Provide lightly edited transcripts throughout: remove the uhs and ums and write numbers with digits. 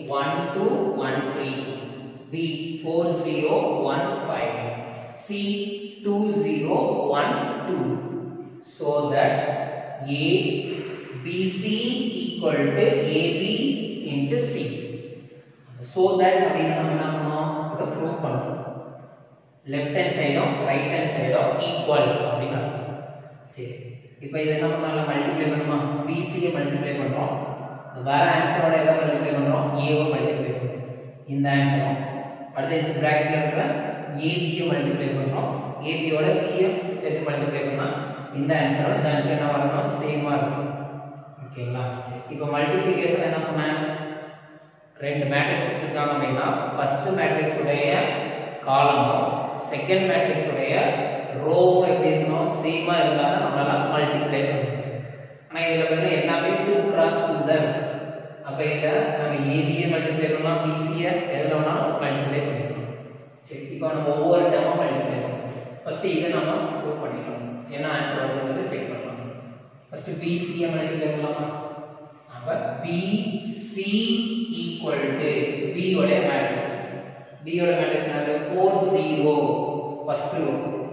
1213, B 4015, C 2012. So that ABC equal to AB into C. So that அப்படினா நம்ம என்ன பண்ணோம் இத ப்ரூவ் பண்ணோம். லெஃப்ட் ஹேண்ட் சைடும் ரைட் ஹேண்ட் சைடும் ஈக்குவல் அப்படினா சரி இப்போ இத என்ன பண்ணலாம் மல்டிப்ளை பண்ணுமா BC ஐ மல்டிப்ளை பண்றோம் இந்த வேற ஆன்சரோட எதை மல்டிப்ளை பண்றோம் A ஐ மல்டிப்ளை பண்றோம் இந்த ஆன்சர் அடுத்து இந்த பிராக்கெட்ல இருக்கிற AB ஐ மல்டிப்ளை பண்றோம் AB ஓட C ஐ சேர்த்து மல்டிப்ளை பண்ணா இந்த ஆன்சர் என்ன வரணும் சேமா இருக்கும் ஓகேங்களா சரி இப்போ மல்டிப்ளிகேஷன் என்ன சொன்னேன் ரெண்டு மேட்ரிக்ஸ் கொடுத்திருக்காங்க அப்படினா ஃபர்ஸ்ட் மேட்ரிக்ஸ் உடைய காலமும் செகண்ட் மேட்ரிக்ஸ் உடைய ரோவும் எப்படி இருக்கணும் சேமா இருந்தா நம்மளால மல்டிப்ளை பண்ண முடியும் ஆனா இதுல வந்து எல்லாமே 2 cross 2 தான் இருக்கு அப்ப இத நம்ம AB ஐ மல்டிப்ளை பண்ணலாம் BC ஐ எதுல வேணாலும் மல்டிப்ளை பண்ணிக்கலாம் சரி இப்போ நம்ம ஒவ்வொரு டேர்மா மல்டிப்ளை பண்ணலாம் ஃபர்ஸ்ட் இத நம்ம ப்ரூவ் பண்ணிக்கலாம் என்ன ஆன்சர் வருதுன்னு செக் பண்ணலாம் ஃபர்ஸ்ட் BC ஐ மல்டிப்ளை பண்ணலாமா அப்ப BC equal to B ஓட மேட்ரிக்ஸ் B ஓட மேட்ரிக்ஸ் என்னது 40 ஃபர்ஸ்ட் ரோ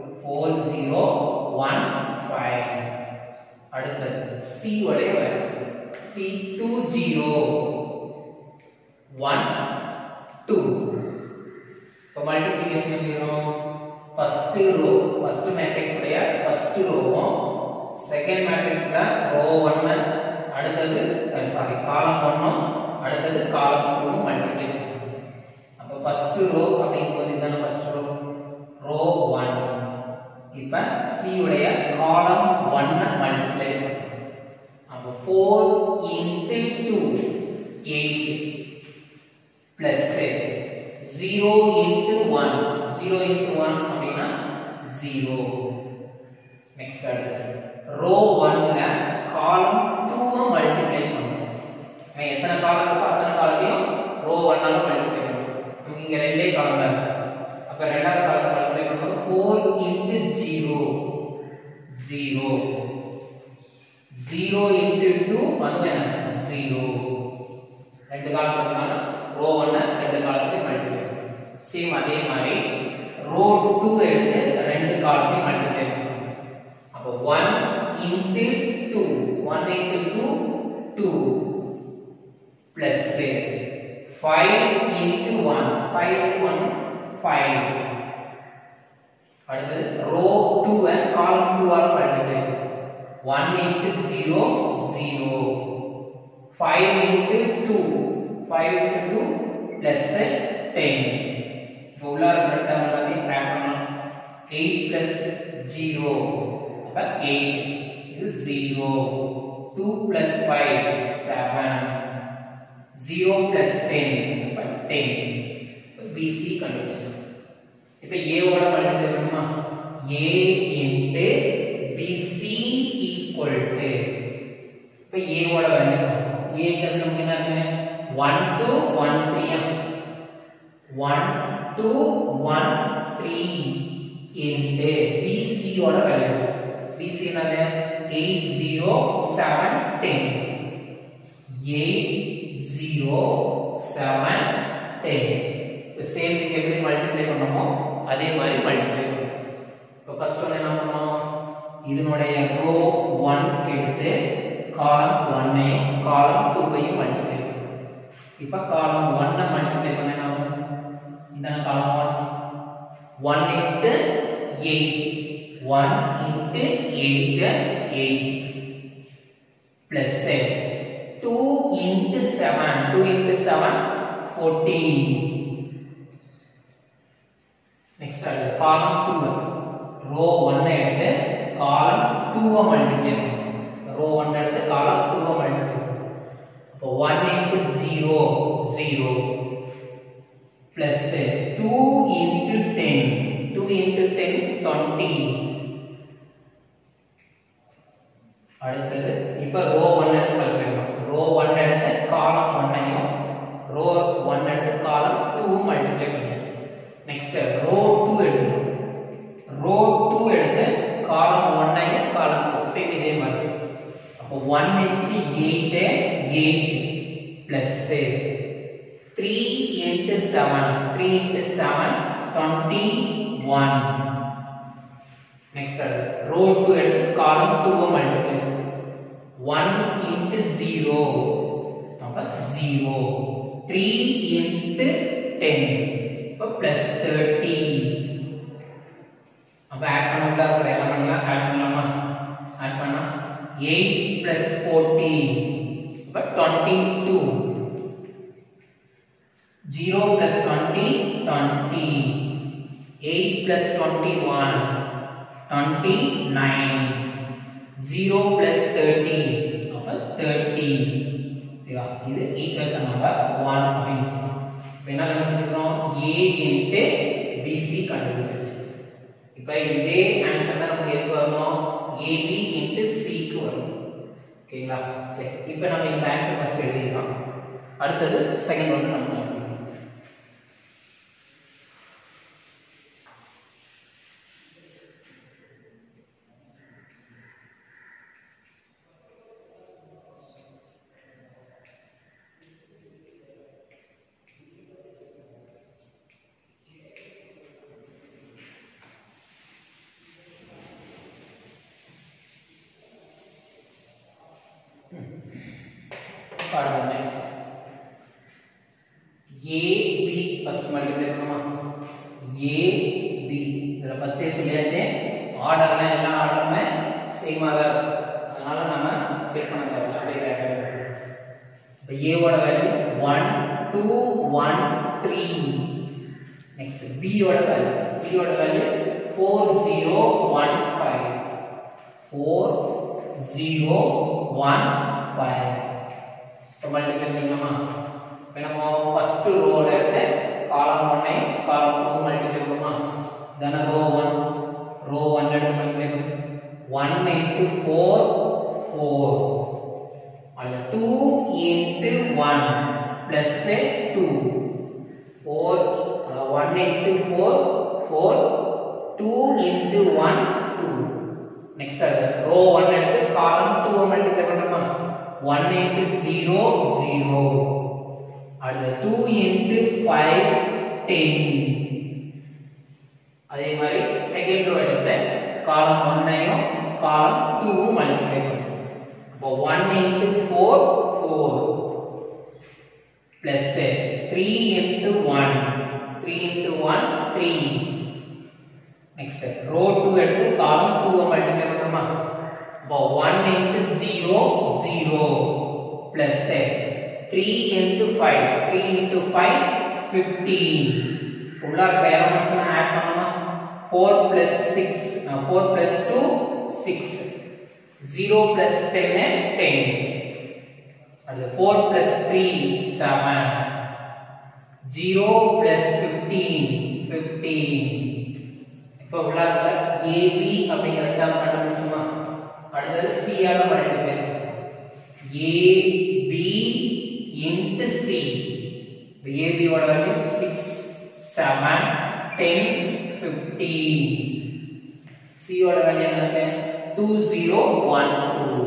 4015 அடுத்து C ஓட C 2012 இப்போ மல்டிப்ளிகேஷன் எப்படி வரும் ஃபர்ஸ்ட் ரோ ஃபர்ஸ்ட் மேட்ரிக்ஸ் உடைய ஃபர்ஸ்ட் ரோவும் செகண்ட் மேட்ரிக்ஸ்ல ரோ 1 அடுத்து சாரி காலம் 1 அடுத்து காலம் 2 மல்டிப்ளை பண்ணுவோம் அப்ப ஃபர்ஸ்ட் ரோ அப்படிங்கும்போது இதான ஃபர்ஸ்ட் ரோ 1 இப்ப C உடைய காலம் 1 மல்டிப்ளை பண்ணுவோம் அப்ப 4 into 2 8 plus 0 into 1 0 into 1 அப்படினா 0 நெக்ஸ்ட் அடுத்து ரோ 1 ல காலம் 2 மல்டிப்ளை பண்ணுவோம் எத்தனை காலம் இருக்கோ அத்தனை காலத்தையும் ரோ 1 ஆல மல்டிப்ளை பண்ணுவோம் நமக்கு இங்க ரெண்டே காலம் தான் இருக்கு அப்ப ரெண்டாவது காலத்தை மல்டிப்ளை பண்ணும்போது 4 into 0 0 0 into 2 அது என்ன 0 ரெண்டு காலம் இருக்கனால ரோ 1 ரெண்டு காலத்தையும் மல்டிப்ளை பண்ணுவோம் சேம் அதே மாதிரி ரோ 2 எடுத்து ரெண்டு காலத்தையும் மல்டிப்ளை பண்ணுவோம் அப்ப 1 into 2 1 into 2 2 plus 5 into 1 5 into 1 5 அடுத்து ரோ 2 and column 2 ஆல multiply 1 into 0 0 5 into 2 5 into 2 plus 10 உள்ள இருக்கிற டேர்ம் எல்லாத்தையும் ஆட் பண்ணலாம் 8 plus 0 அப்ப 8 இது 0 2 plus 5 7 0 plus 10 but 10 BC கண்டுபிடிச்சோம் இப்போ A ஓட மல்டிப்ளை பண்ணுமா A into BC equal to இப்போ A ஓட வேல்யூ A க்கு நமக்கு என்ன இருக்கு 1 to 1 3 1 to 1 3 into BC ஓட வேல்யூ BC என்னது 8 0 7 10 8 0 7 10 இப்போ சேம் திங் எப்படி மல்டிப்ளை பண்ணோமோ அதே மாதிரி மல்டிப்ளை பண்ணுவோம் இப்போ ஃபர்ஸ்ட் ஒன் என்ன பண்ணோம் இதனுடைய ரோ 1 எடுத்து காலம் 1 ஐயும் காலம் 2 ஐயும் மல்டிப்ளை பண்ணுவோம் இப்போ காலம் 1 ஐ மல்டிப்ளை பண்ணா என்ன ஆகும் இதான காலம் 1 into 8 1 into 8 8 plus 2 into 7 2 into 7 14 next column 2 row 1 எடுத்து column 2 மல்டிப்ளை row 1 எடுத்து column 2 மல்டிப்ளை அப்போ 1 into 0 0 plus 2 into 10 2 into 10 20 அடுத்து இப்போ row 1 எடுத்து மல்டிப்ளை பண்ணோம் row 1 எடுத்து column 1 ஐயும் row 1 எடுத்து column 2 மல்டிப்ளை பண்ணியாச்சு next row 2 எடுத்து row 2 எடுத்து column 1 ஐயும் column 2 சேம் இதே மாதிரி அப்போ 1 into 8 8 plus 3 into 7, 3 into 7, 21. Next row 2 எடுத்து column 2 multiply 1 into 0 அப்ப 0 3 into 10 அப்ப plus 30 அப்ப add பண்ணல எல்லாம் add பண்ணலாமா add பண்ணா 8 plus 14 அப்ப 22 0 plus 20 20 8 plus 21 29 0 plus 30 அப்ப 30 சரியா இது ஈக்குவேஷன் நம்பர் 1 அப்படினு சொல்றோம் இப்போ என்ன கண்டுபிடிச்சிரோம் a into bc கண்டுபிடிச்சாச்சு இப்போ இதே ஆன்சர் தான் நமக்கு எதுக்கு வரணும் ab into c க்கு வரும் ஓகேங்களா சரி இப்போ நம்ம இந்த ஆன்சர் ஃபர்ஸ்ட் எழுதிடலாம் அடுத்து செகண்ட் ஒன் நம்ம next a b first multiply பண்ணுமா a b இதல ஃபர்ஸ்ட் சொல்லியாச்சு ஆர்டர்ல எல்லா ஆர்டருமே சேமா தான் இருக்கு அதனால நாம செக் பண்ண தேவையில்லை அப்படியே டைரக்டா இப்போ a ஓட வேல்யூ 1 2 1 3 நெக்ஸ்ட் b ஓட வேல்யூ 4015 4015 तो मल्टीप्लाई பண்ணிக்கலாமா இப்போ நம்ம ஃபர்ஸ்ட் ரோல எடுத்து காலம் 1 காலம் 2 மல்டிப்ளை பண்ணுமா தென் ரோ 1 எடுத்து மல்டிப்ளை 1 into 4 4 அல்ல 2 into 1 plus 2 4 1 into 4 4 2 into 1 2 next row 1 எடுத்து காலம் 2 மல்டிப்ளை பண்ணுமா 1 into 0 0 அடுத்து 2 into 5 10 அதே மாதிரி செகண்ட் ரோ எடுத்து காலம் 1 ஐயும் காலம் 2 மல்டிப்ளை பண்ணும் அப்போ 1 into 4 4 plus 3 into 1 3 into 1 3 next row 2 எடுத்து காலம் 2 மல்டிப்ளை பண்ணுமா அப்போ 1 into 0 0 plus 3 into 5 3 into 5 15 உள்ள பேலன்ஸ் ஆட் பண்ணனுமா 4 plus 6 4 plus 2 6 0 plus 10 10 அடுத்து 4 plus 3 7 0 plus 15 15 இப்போ உள்ள AB அப்படிங்கற டேர்ம் கண்டுபிடிச்சோமா அடுத்து c ஆல multiply AB into c AB ஓட வேல்யூ 6 7 10 15 c ஓட வேல்யூ என்ன 2012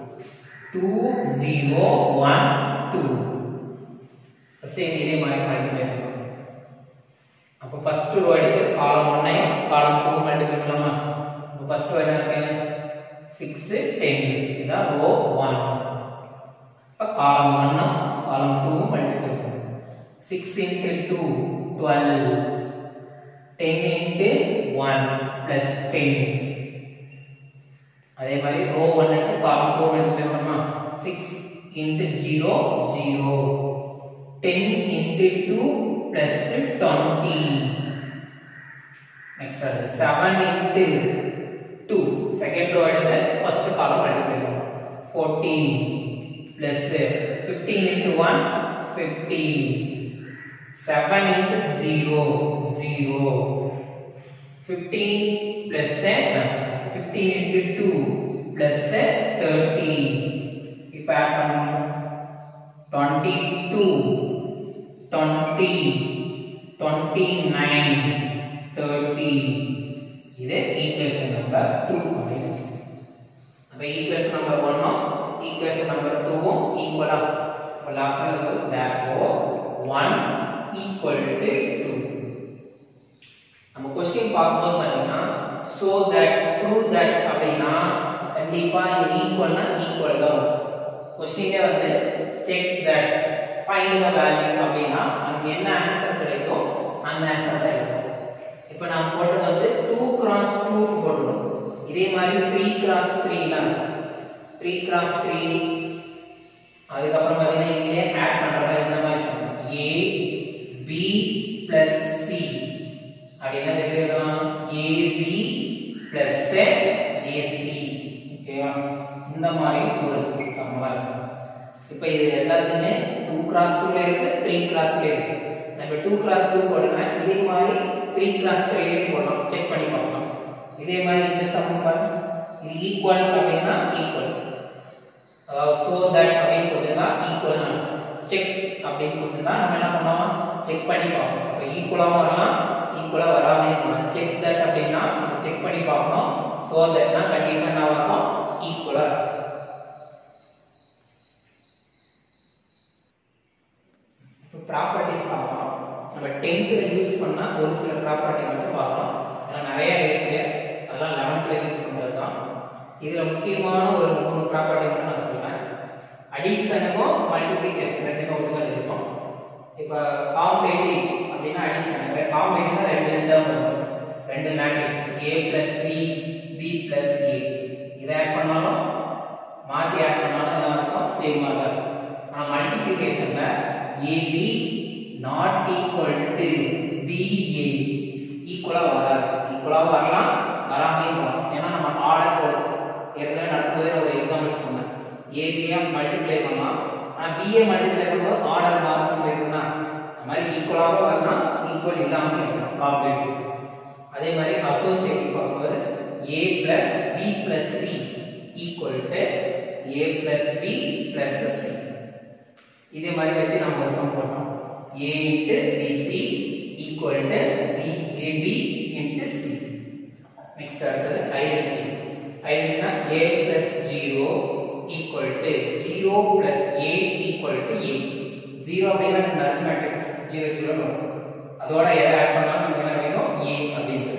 2012 சேம் இதே மாதிரி மல்டிப்ளை பண்ணலாம் அப்ப ஃபர்ஸ்ட் ரோ எடுத்து காலம் 1 காலம் 2 மல்டிப்ளை பண்ணலாமா அப்ப ஃபர்ஸ்ட் ரோ என்ன இருக்கு 6 10 இதான் ரோ 1 அப்ப காலம் 1 காலம் 2 மல்டிப்ளை பண்ணும் 6 into 2 12 10 into 1 plus 10 அதே மாதிரி ரோ 1 எடுத்து காலம் 2 மல்டிப்ளை பண்ணுமா 6 into 0 0 10 into 2 plus 20 next 7 into 2 second row எடுத்து first column multiply பண்ணும் 14 plus 15 into 1 50 7 into 0 0 15 plus 15 into 2 plus 30 இப்ப add பண்ணனும் 22 20 29 30 இது ஈக்குவேஷன் நம்பர் 2 அப்படினு சொல்றோம் அப்ப ஈக்குவேஷன் நம்பர் 1 ஈக்குவேஷன் நம்பர் 2 ஈக்குவலா அப்ப லாஸ்ட்ல இருக்குது therefore 1 equal to 2. நம்ம क्वेश्चन பார்க்கும்போது பாத்தீங்கன்னா so that prove that அப்படினா கண்டிப்பா இது ஈக்குவல்னா ஈக்குவல் தான். क्वेश्चनே வந்து check that find the value அப்படினா நமக்கு என்ன ஆன்சர் கிடைக்குதோ அந்த ஆன்சர் தான் இருக்கும். இப்போ நான் போட்டது வந்து 2 cross 2 போடுறோம். இதே மாதிரி 3 cross 3 தான். 3 cross 3 அதுக்கு அப்புறம் பாத்தீங்கன்னா இதிலே ஆட் பண்றப்ப இந்த மாதிரி sum a b plus c அப்படினா எப்படி எழுதலாம் ab plus ac ஓகேவா இந்த மாதிரி ஒரு சம்மலா இருக்கும். இப்போ இது எல்லாத்துமே 2 cross 2 ல இருக்கு 3 cross 3 இருக்கு. நம்ம 2 cross 2 போடுறேன்னா இதே மாதிரி 3 cross 3 ல போடலாம் செக் பண்ணி பார்க்கலாம். இதே மாதிரி இந்த சம் பாருங்க இது ஈக்குவல் அப்படினா ஈக்குவல் so that அப்படினு கொடுத்தா ஈக்குவல் செக் அப்படினு கொடுத்தா நம்ம என்ன பண்ணுவோம் செக் பண்ணி பார்ப்போம். அப்ப ஈக்குவலா வரலாம் ஈக்குவலா வராம இருக்கலாம். செக் தட் அப்படினா நம்ம செக் பண்ணி பார்க்கணும். so that னா கண்டிப்பா என்ன வரும் ஈக்குவலா. இப்போ ப்ராப்பர்ட்டீஸ் பார்க்கலாம். நம்ம 10th ல யூஸ் பண்ணா ஒரு சில ப்ராப்பர்ட்டி மட்டும் பார்க்கலாம். ஏன்னா நிறைய இருக்கு அதெல்லாம் 11th ல யூஸ் பண்றது தான். இதுல முக்கியமான ஒரு 3 ப்ராப்பர்ட்டி மட்டும் நான் சொல்றேன். அடிஷனுக்கும் மல்டிப்ளிகேஷன் ரெண்டுமே ஒழுங்கா இருக்கும். இப்போ காம்பேட்டிவ் அப்படினா அடிஷன் காம்பேட்டிவ்னா ரெண்டு டேர்ம் வரும். ரெண்டு matrix a plus b b plus a இத ஆட் பண்ணாலும் மாத்தி ஆட் பண்ணாலும் என்ன இருக்கும் சேமா தான் இருக்கும். ஆனா மல்டிப்ளிகேஷன்ல ab not equal to ba ஈக்குவலா வராது. ஈக்குவலா வரலாம் வராமலே இருக்கலாம். ஏன்னா நம்ம ஆர்டர் பொறுத்து ஏற்கனவே நடக்கும்போது ஒரு எக்ஸாம்பிள் சொன்னேன். ab ஐ மல்டிப்ளை பண்ணலாம். ஆனா b ஐ மல்டிப்ளை பண்ணும்போது ஆர்டர் மாறும் சொல்லிருக்கேன்னா அந்த மாதிரி ஈக்குவலாக வரலாம் ஈக்குவல் இல்லாம இருக்கலாம் காம்பேட்டிவ். அதே மாதிரி அசோசியேட்டிவ் பார்க்கும்போது a plus b plus c equal to a plus b plus c. இதே மாதிரி வச்சு நாம ஒரு சம் போட்டோம். a into bc equal to ab into c. Next அடுத்தது ஐடென்டிட்டி. ஐடென்டிட்டினா a plus 0 equal to 0 plus a equal to a. 0 அப்படினா நல் மேட்ரிக்ஸ் 0 0 வரும். அதோட எதை ஆட் பண்ணாலும் நமக்கு என்ன கிடைக்கும் a அப்படிங்கிறது.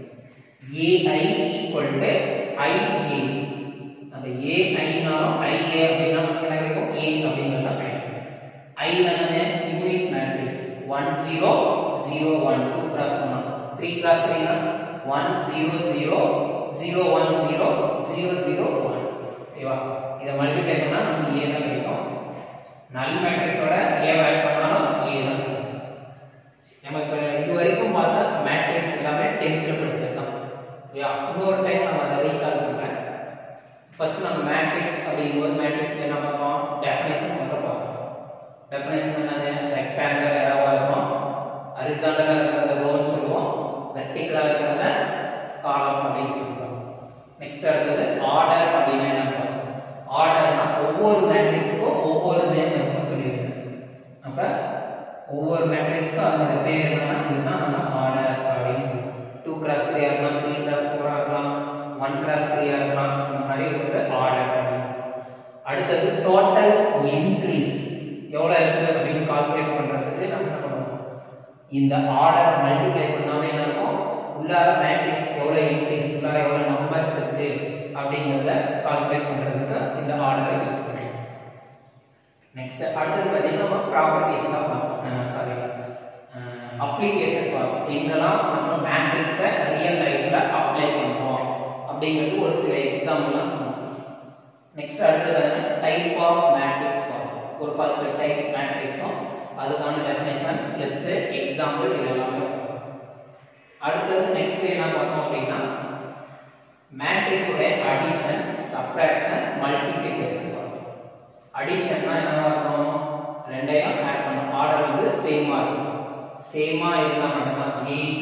ai equal to ia. அப்ப ai னாலும் ia அப்படினா நமக்கு என்ன கிடைக்கும் a அப்படிங்கிறது தான் கிடைக்கும். i என்னது யூனிட் மேட்ரிக்ஸ் 1 0 0 1 2 cross 1 3 cross 3 னா 1 0 0 0 1 0 0 0 1 ஓகேவா. இத மல்டிப்ளை பண்ணா நமக்கு a தான் கிடைக்கும். நல் மேட்ரிக்ஸோட a ஆட் பண்ணாலும் a தான். நம்ம இப்ப இதுவரைக்கும் பார்த்த மேட்ரிக்ஸ் எல்லாமே 10th ல படிச்சதுதான். ஓகேவா. இன்னொரு டைம் நம்ம அதை ரீகால் பண்றேன். ஃபர்ஸ்ட் நம்ம மேட்ரிக்ஸ் அப்படிங்கும்போது மேட்ரிக்ஸ் என்ன பார்த்தோம் டெஃபினிஷன் முதல்ல பார்த்தோம். டெஃபினிஷன் என்னது ரெக்டாங்குலர் எரவா இருக்கும். ஹரிசாண்டலா இருக்கிறத ரோன்னு சொல்லுவோம். வெர்டிகலா இருக்கிறத காலம் அப்படின்னு சொல்லுவோம். நெக்ஸ்ட் அடுத்தது ஆர்டர் அப்படினா என்ன பார்த்தோம். ஆர்டர்னா ஒவ்வொரு மேட்ரிக்ஸ்க்கும் ஒவ்வொரு நேம் இருக்குன்னு சொல்லியிருக்கேன். அப்ப ஒவ்வொரு மேட்ரிக்ஸ்க்கும் அதோட பேர் என்னன்னா இதுதான் நம்ம ஆர்டர் அப்படின்னு சொல்லுவோம். 2 cross 3 இருக்கலாம் 3 cross 4 இருக்கலாம் 1 cross 3 இருக்கலாம் இந்த மாதிரி ஒரு ஆர்டர் அப்படின்னு சொல்லுவோம். அடுத்தது டோட்டல் இன்க்ரீஸ் எவ்வளவு இருக்கு அப்படின்னு கால்குலேட் பண்றதுக்கு நம்ம என்ன பண்ணுவோம் இந்த ஆர்டர் மல்டிப்ளை பண்ணாம என்ன இருக்கும் உள்ளார மேட்ரிக்ஸ் எவ்வளவு இன்க்ரீஸ் உள்ளார எவ்வளவு நம்பர்ஸ் இருக்கு அப்படிங்கறத கால்குலேட் பண்றதுக்கு இந்த ஆர்டரை யூஸ் பண்ணுவோம். நெக்ஸ்ட் அடுத்து பாத்தீங்கன்னா நம்ம ப்ராப்பர்ட்டீஸ் தான் பார்ப்போம். சாரி அப்ளிகேஷன் பார்ப்போம். எங்கெல்லாம் நம்ம மேட்ரிக்ஸை ரியல் லைஃப்ல அப்ளை பண்ணுவோம் அப்படிங்கிறது ஒரு சில எக்ஸாம்பிள்லாம் சொல்லுவோம். நெக்ஸ்ட் அடுத்தது டைப் ஆஃப் மேட்ரிக்ஸ் பார்ப்போம். ஒரு 10 டைப் மேட்ரிக்ஸும் அதுக்கான டெஃபினிஷன் பிளஸ் எக்ஸாம்பிள் இதெல்லாம் பார்ப்போம். அடுத்தது நெக்ஸ்ட் என்ன பார்த்தோம் அப்படின்னா மேட்ரிக்ஸ் உடைய அடிஷன் சப்ட்ராக்ஷன் மல்டிப்ளிகேஷன் பார்ப்போம். அடிஷன்னா என்னவா இருக்கும் ரெண்டையும் ஆட் பண்ணணும். ஆர்டர் வந்து சேமா இருக்கும். சேமா இருந்தா மட்டும்தான் ab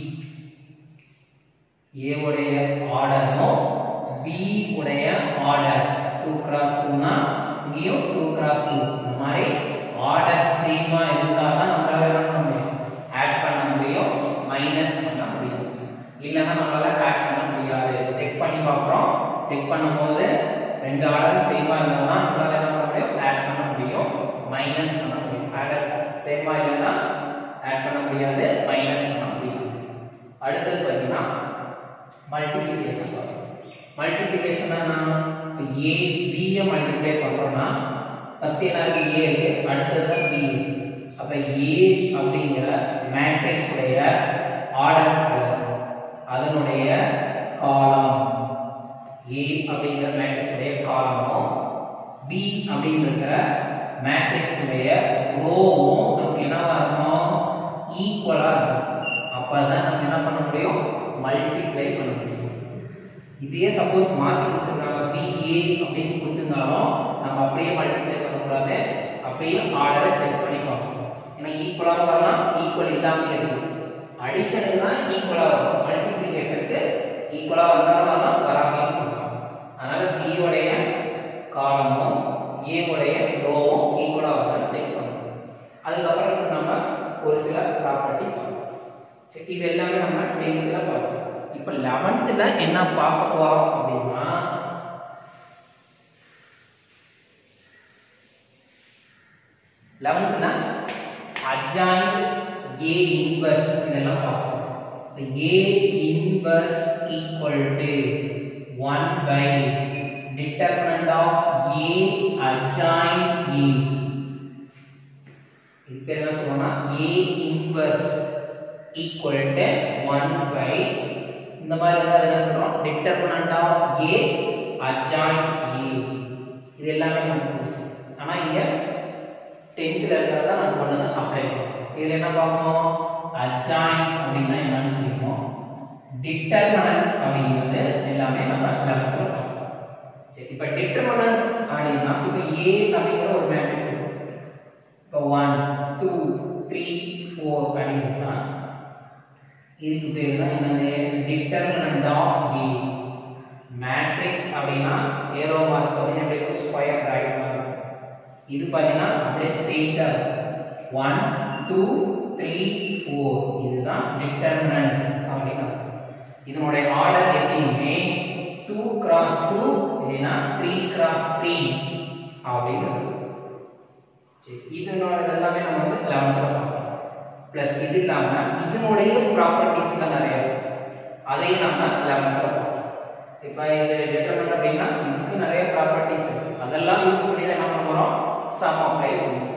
a உடைய ஆர்டரும் b உடைய ஆர்டர் 2 cross 2 னா இங்கேயும் 2 cross 2 இந்த மாதிரி ஆர்டர் சேமா இருந்தா தான் நம்மளால என்ன பண்ண முடியும் ஆட் பண்ண முடியும் மைனஸ் பண்ண முடியும். இல்லைன்னா நம்மளால ஆட் பண்ண முடியாது. செக் பண்ணி பார்க்குறோம். செக் பண்ணும்போது ரெண்டு ஆர்டர் சேமா இருந்தா தான் நம்மளால என்ன பண்ண முடியும் ஆட் பண்ண முடியும் மைனஸ் பண்ண முடியும். ஆர்டர் சேமா இல்லைன்னா ஆட் பண்ண முடியாது, மைனஸ் பண்ண முடியாது. அடுத்தது பார்த்தீங்கன்னா மல்டிப்ளிகேஷன் பார்ப்போம். மல்டிப்ளிகேஷன் a b ஐ மல்டிப்ளை பண்றோம்னா ஃபர்ஸ்ட் என்ன இருக்கு, a இருக்கு, அடுத்தது தான் b இருக்கு. அப்ப a அப்படிங்கிற மேட்ரிக்ஸ் உடைய ஆர்டர் அதனுடைய காலம், a அப்படிங்கிற மேட்ரிக்ஸ் உடைய காலமும் b அப்படிங்கிற மேட்ரிக்ஸ் உடைய ரோவும் நமக்கு என்னவா இருக்கணும், ஈக்குவலா இருக்கணும். அப்பதான் நம்ம என்ன பண்ண முடியும், மல்டிப்ளை பண்ண முடியும். இதே சப்போஸ் மாத்தி கொடுத்திருந்தாங்க ba அப்படின்னு கொடுத்திருந்தாலும் நம்ம அப்படியே மல்டிப்ளை பண்ணக்கூடாது, அப்படியே ஆர்டரை செக் பண்ணி பார்க்கணும். ஏன்னா ஈக்குவலாக வரலாம், ஈக்குவல் இல்லாமல் இருக்கு. அடிஷனுக்கு தான் ஈக்குவலாக வரும், மல்டிப்ளிகேஷனுக்கு ஈக்குவலாக வந்தாலும் வரலாம், வராமையும் பண்ணலாம். அதனால b உடைய காலமும் a உடைய ரோவும் ஈக்குவலாக வந்தாலும் செக் பண்ணணும். அதுக்கப்புறம் நம்ம ஒரு சில ப்ராப்பர்ட்டி பார்ப்போம். சரி, இது எல்லாமே நம்ம 10th பார்ப்போம். இப்போ 11th என்ன பார்க்க போறோம் அப்படின்னா, adjoint a inverse இதெல்லாம் பார்ப்போம். a inverse equal to 1 by determinant of a adjoint a. இது பேர் என்ன சொல்றோம்னா a inverse equal to 1 by இந்த மாதிரி இருந்தா என்ன சொல்றோம், determinant of a adjoint a. இது எல்லாமே நமக்கு புதுசு. ஆனா இங்க 10th ல இருக்கறத நம்ம பண்ணது அப்ளை பண்ணுவோம். இதுல என்ன பார்ப்போம், adjoint அப்படினா என்னன்னு தெரியும், determinant அப்படிங்கிறது எல்லாமே நம்ம 11th ல பார்ப்போம். சரி, இப்போ determinant அப்படினா இப்போ a அப்படிங்கிற ஒரு மேட்ரிக்ஸ் இருக்கு. இப்போ 1 2 3 4 அப்படினா இதுக்கு பேர் தான் என்னது, determinant of a. மேட்ரிக்ஸ் அப்படினா ஏரோ மார்க் பண்ணி அப்படியே ஸ்கொயர் பிராக்கெட் மாதிரி. இது பாத்தீங்கன்னா அப்படியே ஸ்ட்ரெயிட்டா 1 2 3 4 இதுதான் டிட்டர்மினன்ட் அப்படினா. இதனுடைய ஆர்டர் எப்பவுமே 2 cross 2 இல்லனா 3 cross 3 அப்படினு. சரி, இதனோட எல்லாமே நம்ம வந்து 11th ல பார்ப்போம். பிளஸ் இது இல்லாம இதனுடைய ப்ராப்பர்ட்டீஸ்லாம் நிறைய இருக்கு, அதையும் நம்ம 11th ல பார்ப்போம். இப்போ இது டிட்டர்மினன்ட் அப்படினா இதுக்கு நிறைய ப்ராப்பர்ட்டீஸ் இருக்கு, அதெல்லாம் யூஸ் பண்ணி தான் என்ன பண்ண போறோம், சம் அப்ளை பண்ணுவோம்.